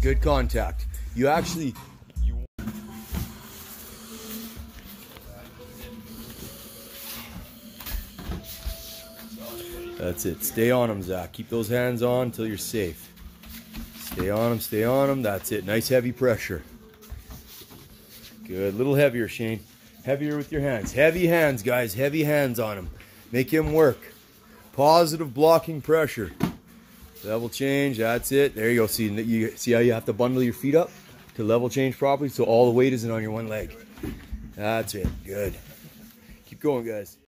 good contact. You actually, that's it. Stay on them, Zach. Keep those hands on until you're safe. Stay on them, stay on them. That's it. Nice heavy pressure. Good. A little heavier, Shane. Heavier with your hands. Heavy hands, guys. Heavy hands on him. Make him work. Positive blocking pressure. Level change. That's it. There you go. See how you have to bundle your feet up to level change properly so all the weight isn't on your one leg. That's it. Good. Keep going, guys.